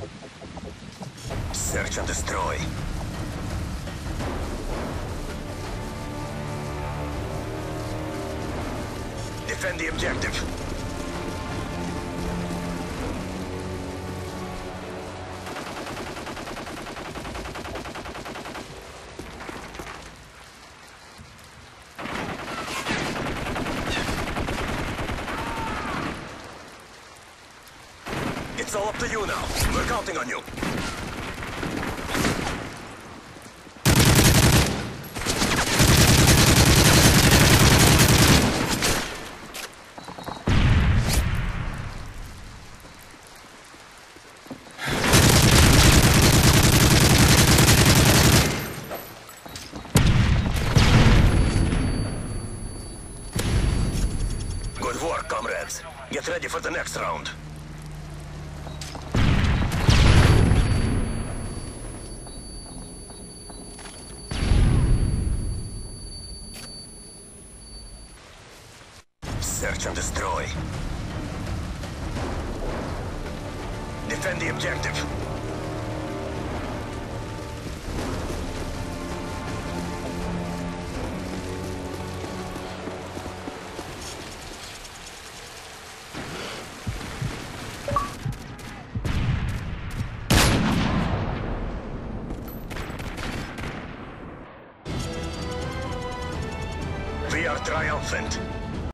Search and destroy. Defend the objective. It's all up to you now. We're counting on you. Good work, comrades. Get ready for the next round. Search and destroy. Defend the objective. We are triumphant.